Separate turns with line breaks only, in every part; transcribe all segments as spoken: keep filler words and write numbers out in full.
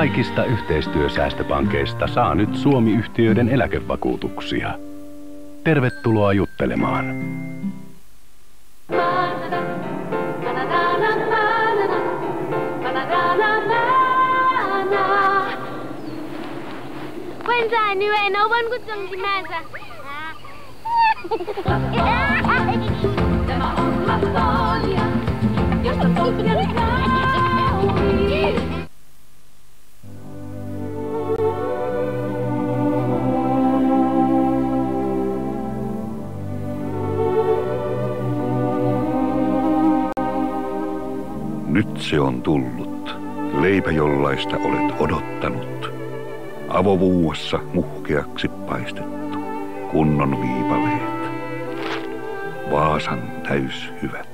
Kaikista yhteistyösäästöpankeista saa nyt Suomi-yhtiöiden eläkevakuutuksia. Tervetuloa juttelemaan.
Quên dài như vậy nấu vẫn có chừng gì mà ra.
Nyt se on tullut. Leipä, jollaista olet odottanut. Avovuuassa muhkeaksi paistettu. Kunnon viipaleet. Vaasan täyshyvät.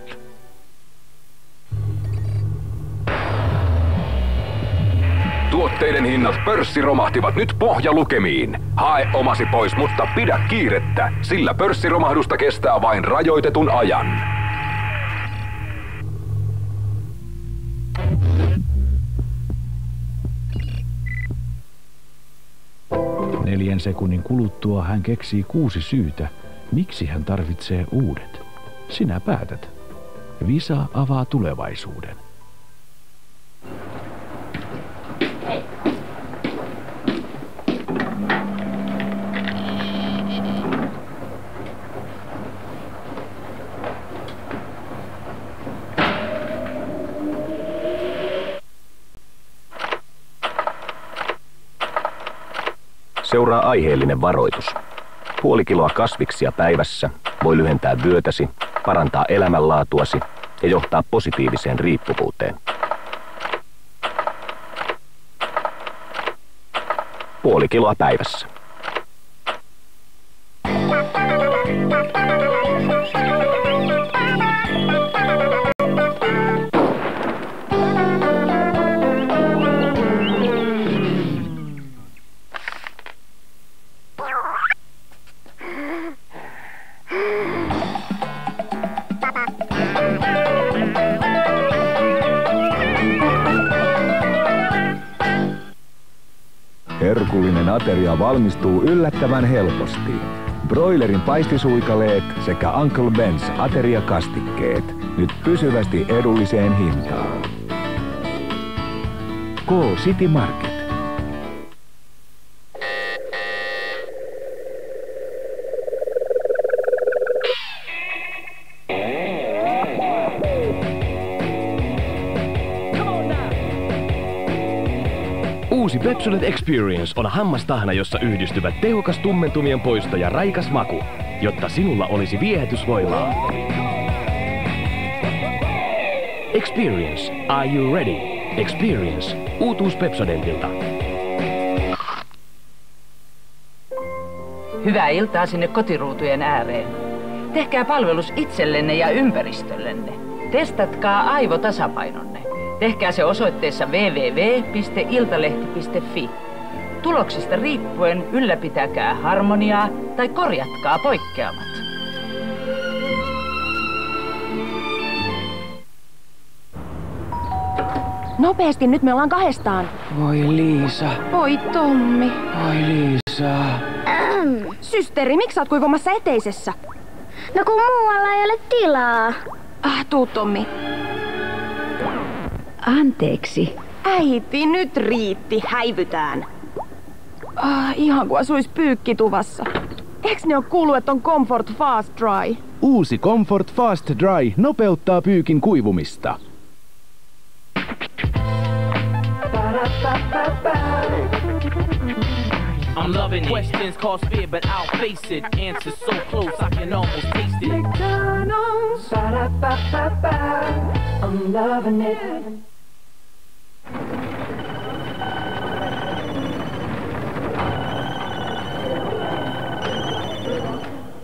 Tuotteiden hinnat pörssiromahtivat nyt pohjalukemiin. Hae omasi pois, mutta pidä kiirettä, sillä pörssiromahdusta kestää vain rajoitetun ajan.
Neljän sekunnin kuluttua hän keksii kuusi syytä, miksi hän tarvitsee uudet. Sinä päätät. Visa avaa tulevaisuuden.
Seuraa aiheellinen varoitus. Puoli kiloa kasviksia päivässä voi lyhentää vyötäsi, parantaa elämänlaatuasi ja johtaa positiiviseen riippuvuuteen. Puoli kiloa päivässä.
Herkullinen ateria valmistuu yllättävän helposti. Broilerin paistisuikaleet sekä Uncle Ben's ateriakastikkeet nyt pysyvästi edulliseen hintaan. K City Market.
Uusi Pepsodent Experience on hammastahna, jossa yhdistyvät tehokas tummentumien poisto ja raikas maku, jotta sinulla olisi viehätysvoimaa. Experience. Are you ready? Experience. Uutuus Pepsodentilta.
Hyvää iltaa sinne kotiruutujen ääreen. Tehkää palvelus itsellenne ja ympäristöllenne. Testatkaa aivotasapainonne. Tehkää se osoitteessa double-u double-u double-u piste iltalehti piste fi. Tuloksista riippuen ylläpitäkää harmoniaa tai korjatkaa poikkeamat.
Nopeasti, nyt me ollaan kahdestaan.
Voi Liisa.
Voi Tommi.
Voi Liisa.
Ähm. Systeri, miksi sä oot kuivumassa eteisessä?
No kun muualla ei ole tilaa.
Ah, tuu Tommi.
Anteeksi.
Äiti, nyt riitti. Häivytään. Ah, ihan kuin asuis pyykkituvassa. Eiks ne oo kuullut, että on Comfort Fast Dry?
Uusi Comfort Fast Dry nopeuttaa pyykin kuivumista.
I'm loving it. Questions cause fear, but I'll face it. Answers so close, I can almost taste it. McDonald's, ba-da-ba-ba-ba. I'm loving it.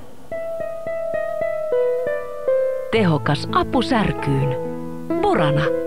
Tehokas apu särkyyn. Burana.